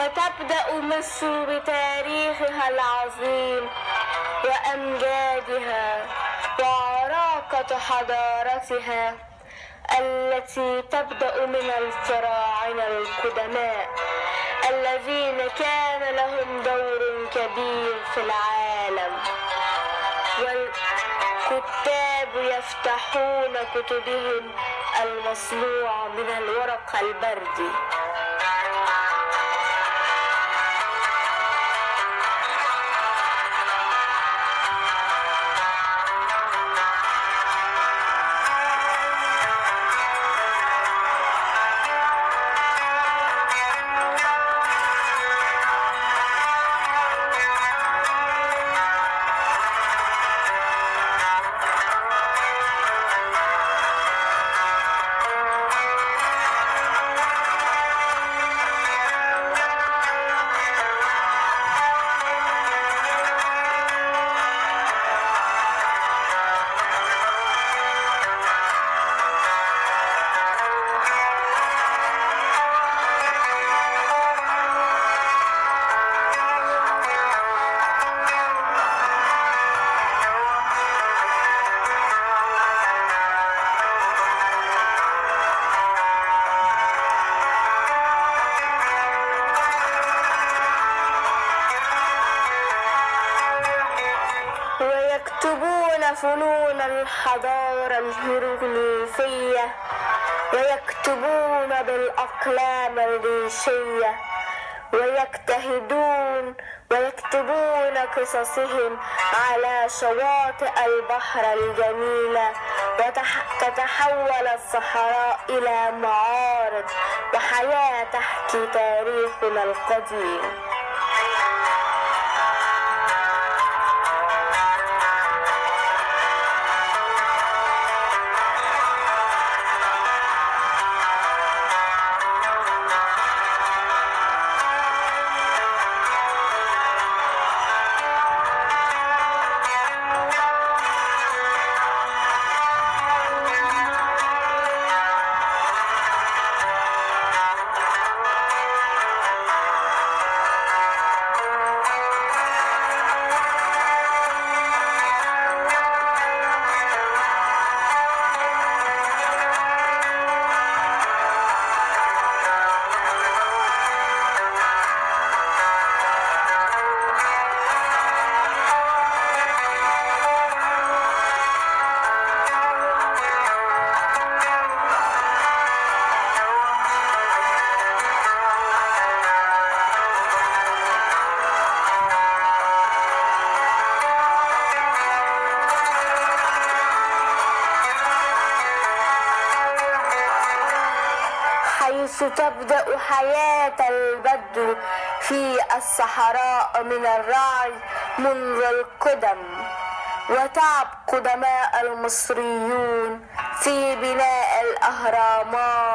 وتبدأ مصر بتاريخها العظيم وأمجادها وعراقة حضارتها التي تبدأ من الفراعنة القدماء الذين كان لهم دور كبير في العالم، والكتاب يفتحون كتبهم المصنوعة من الورق البردي. ويكتبون فنون الحضارة الهيروغليفية ويكتبون بالأقلام الريشية ويكتبون قصصهم على شواطئ البحر الجميلة، وتتحول الصحراء إلى معارض وحياة تحكي تاريخنا القديم. حيث تبدأ حياة البدو في الصحراء من الرعي منذ القدم، وتعب قدماء المصريون في بناء الأهرامات